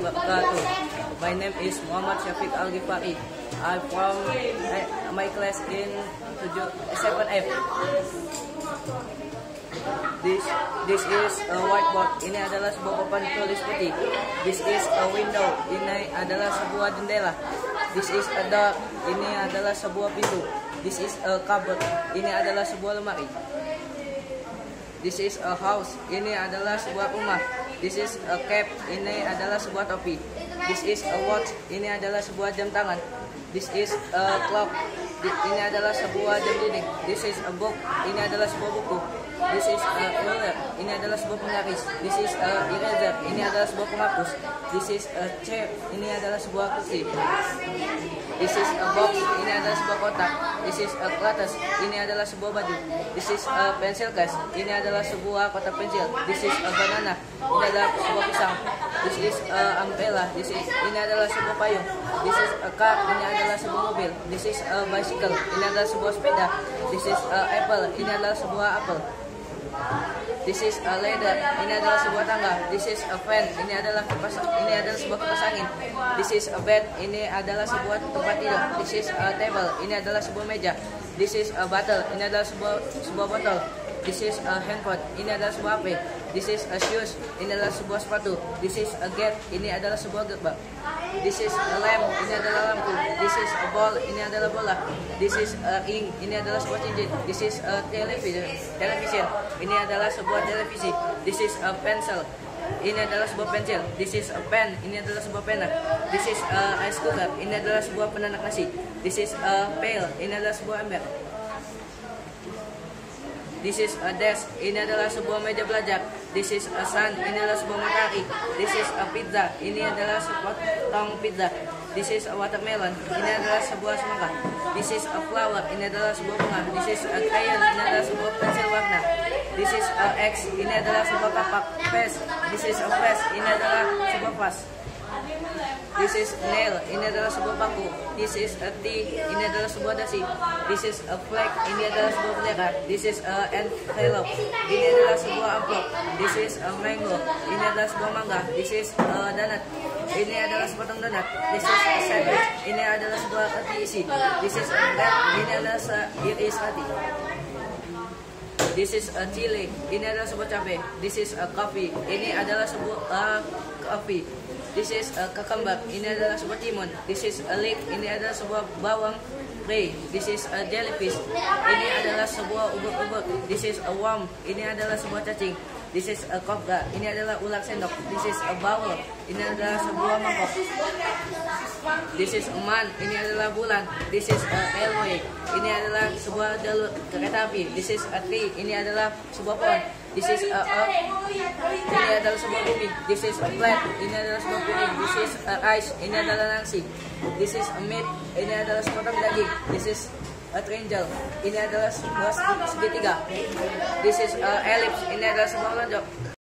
wabarakatuh. My name is Muhammad Syafiq Al-Ghifari. I'm from my class in 7F. This is a whiteboard. Ini adalah sebuah papan tulis putih. This is a window. Ini adalah sebuah jendela. This is a door. Ini adalah sebuah pintu. This is a cupboard. Ini adalah sebuah lemari. This is a house. Ini adalah sebuah rumah. This is a cap. Ini adalah sebuah topi. This is a watch. Ini adalah sebuah jam tangan. This is a clock. Ini adalah sebuah jam dinding. This is a book. Ini adalah sebuah buku. This is a ruler. Ini adalah sebuah penggaris. This is a eraser. Ini adalah sebuah penghapus. This is a chair. Ini adalah sebuah kursi. This is a box. Ini adalah sebuah kotak. This is a clutches. Ini adalah sebuah baju. This is a pencil case. Ini adalah sebuah kotak pensil. This is a banana. Ini adalah sebuah pisang. This is a umbrella. Ini adalah sebuah payung. This is a car. Ini adalah sebuah mobil. This is a bicycle. Ini adalah sebuah sepeda. This is a apple. Ini adalah sebuah apel. This is a ladder. Ini adalah sebuah tangga. This is a fan. Ini adalah sebuah kipas angin. This is a bed. Ini adalah sebuah tempat tidur. This is a table. Ini adalah sebuah meja. This is a bottle. Ini adalah sebuah botol. This is a handphone. Ini adalah sebuah HP. This is a shoes. Ini adalah sebuah sepatu. This is a gate. Ini adalah sebuah gerbang. This is a lamp. Ini adalah lampu. This is a ball. Ini adalah bola. This is a ring. Ini adalah sebuah cincin. This is a television. Ini adalah sebuah televisi. This is a pencil. Ini adalah sebuah pensil. This is a pen. Ini adalah sebuah pena. This is a rice cooker. Ini adalah sebuah penanak nasi. This is a pail. Ini adalah sebuah ember. This is a desk. Ini adalah sebuah meja belajar. This is a sun. Ini adalah sebuah matahari. This is a pizza. Ini adalah sepotong pizza. This is a watermelon. Ini adalah sebuah semangka. This is a flower. Ini adalah sebuah bunga. This is a crayon. Ini adalah sebuah pensil warna. This is a X. Ini adalah sebuah kapak. Vase. This is a vase. Ini adalah sebuah vas. This is nail. Ini adalah sebuah paku. This is a T. Ini adalah sebuah dasi. This is a flag. Ini adalah sebuah bendera. This is a envelope. Ini adalah sebuah amplop. This is a mango. Ini adalah sebuah mangga. This is a donut. Ini adalah sepotong donat. This is a sandwich. Ini adalah sebuah roti isi. This is a bread. Ini adalah seiris roti. This is a chili. Ini adalah sebuah cabai. This is a coffee. Ini adalah sebuah coffee. This is a cucumber. Ini adalah sebuah timun. This is a leek. Ini adalah sebuah bawang pray. This is a jellyfish. Ini adalah sebuah ubur-ubur. This is a worm. Ini adalah sebuah cacing. This is a cobra. Ini adalah ular sendok. This is a bowl. Ini adalah sebuah mangkok. This is a man. Ini adalah bulan. This is a railway. Ini adalah sebuah jalur kereta api. This is a tree. Ini adalah sebuah pohon. This is a earth. Ini adalah sebuah bumi. This is a flat. Ini adalah sebuah piring. This is a ice. Ini adalah nasi. This is a meat. Ini adalah sepotong daging. This is a triangle. Ini adalah sebuah segitiga. This is a ellipse. Ini adalah sebuah lonjong.